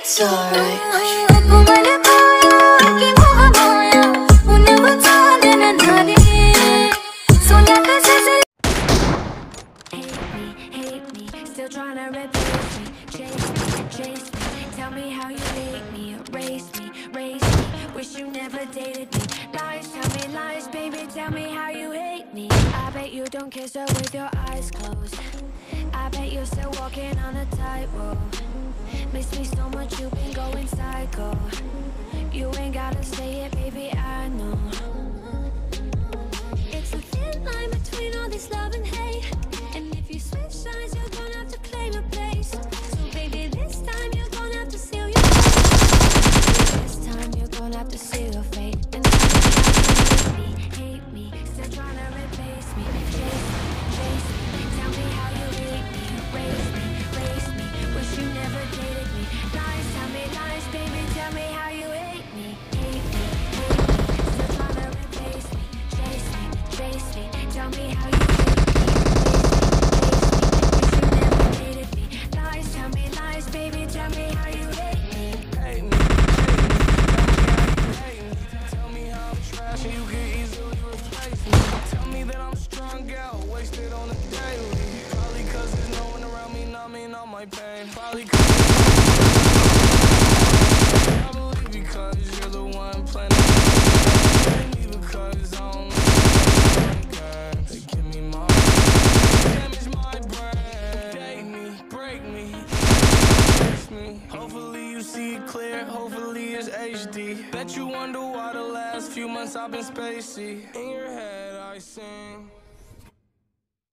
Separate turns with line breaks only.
It's alright.
Still trying to replace me, chase me, tell me how you hate me, erase me, race me, wish you never dated me, lies, tell me lies, baby, tell me how you hate me, I bet you don't kiss her with your eyes closed, I bet you're still walking on a tightrope, miss me so much you've been going psycho, you ain't gotta say it, baby, I know, it's a thin line between all this love and hate, and if you switch sides you're gonna have to claim a place. So baby, this time you're gonna have to seal your fate. This time you're gonna have to seal your fate. And hate me, still trying to replace me. Chase me, tell me how you hate me. Race me, wish you never dated me. Lies, tell me lies, baby, tell me how you hate me. Hate me, still trying to replace me. Chase me, tell me how you hate me. Baby, tell me how you hate me.
Hate me. Tell me how I'm trash and you can easily replace me. Tell me that I'm strung out, wasted on a daily. Probably cause there's no one around me numbing all my pain. Probably cause because you're the one playing me because I don't know. They give me more. Damage my brain. Date me, break me. Hopefully you see it clear, hopefully it's HD. Bet you wonder why the last few months I've been spacey. In your head I sing.